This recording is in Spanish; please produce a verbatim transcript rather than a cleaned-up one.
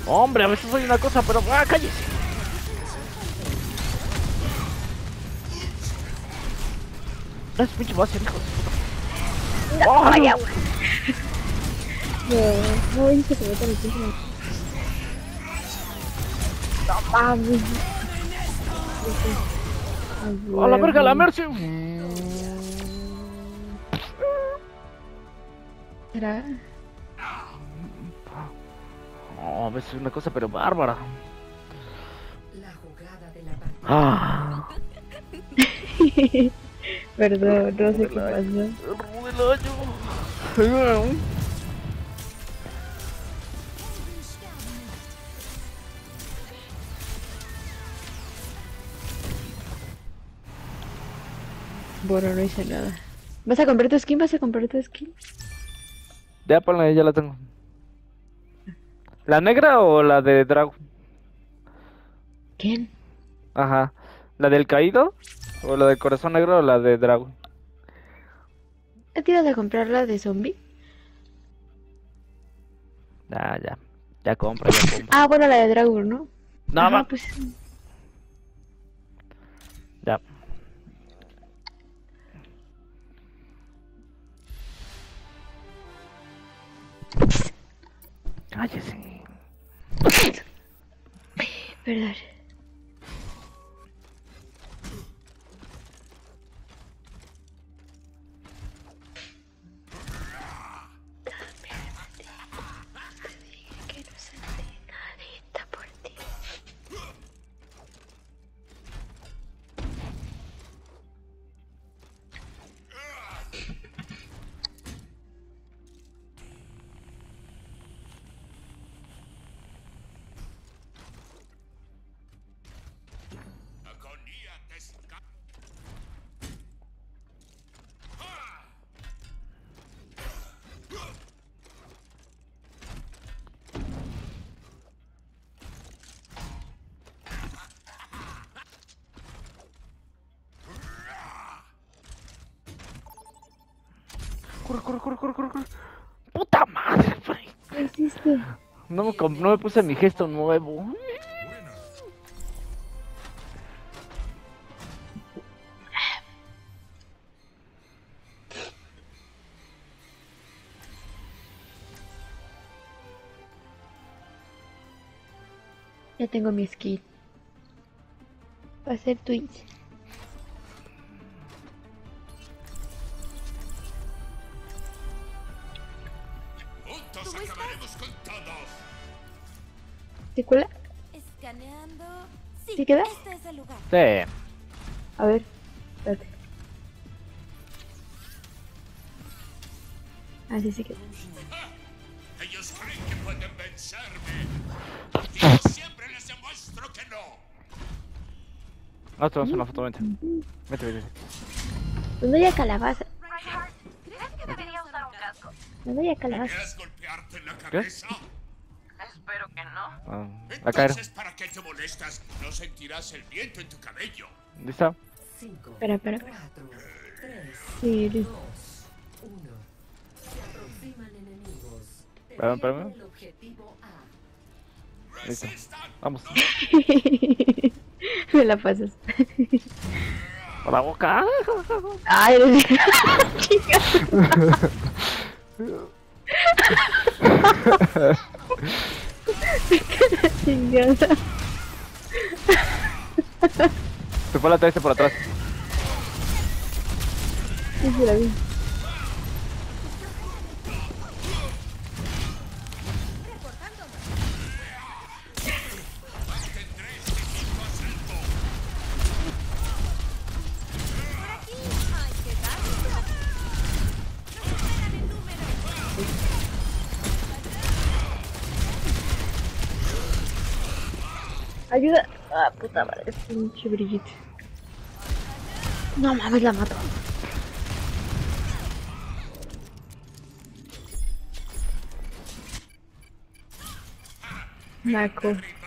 Hombre, a veces soy una cosa, pero... ¡Ah, cállese! No es pinche base, hijo de puta. No, ¡Oh, vaya, no! güey. No, no, dice que se mete en el piso. No mames. ¡A la verga, la Mercy! ¿Será? Oh, a veces soy una cosa, pero bárbara. La jugada de la partida. Ah. Perdón, no sé qué pasó. El robo del año. Bueno, no hice nada. ¿Vas a comprar tu skin? ¿Vas a comprar tu skin? Ya, ponla ahí, ya la tengo. ¿La negra o la de Drago? ¿Quién? Ajá. ¿La del caído? ¿O la del corazón negro o la de Drago? ¿Te ibas a comprar la de zombie? Ya, ya. Ya compra, ya compra. Ah, bueno, la de Dragon, ¿no? No, Ajá, va. pues. Ya. Cállese. Perdón. Que no se nadita por ti. Corre, corre, corre, corre, corre, corre. Puta madre, güey. ¿Qué hiciste? No me, com- no me puse mi gesto nuevo. Ya tengo mi skin. Va a ser Twitch. Juntos acabaremos con todos. ¿Se cuela? Escaneando. Sí, ¿Sí queda? este es el lugar. Sí. A ver. Espérate. Ah, sí, sí queda. Ellos creen que pueden vencerme. Y yo siempre les demuestro que no. No, te vamos a una foto, vente. Vete, vete, vete. ¿Dónde hay calabaza? Reinhardt, ¿crees que debería usar un casco? ¿Dónde hay calabaza? ¿Quieres golpearte en la cabeza? Espero que no. Ah, a caer. Entonces, ¿para qué te molestas? No sentirás el viento en tu cabello. ¿Listo? cinco, Espera, espera. cuatro, tres, Sí, listo. dos, uno. Se aproximan enemigos. Espérame, espérame. Defiende el objetivo A. Listo. ¡Resistan! Vamos. Me la pasas. Por la boca. Ay, eres... Chingada. Se fue la trece por atrás. Sí, sí la vi. Hay que darle. Superan el número. Ayuda. Ah, puta madre, pinche brillito. No mames, la mato. Naco.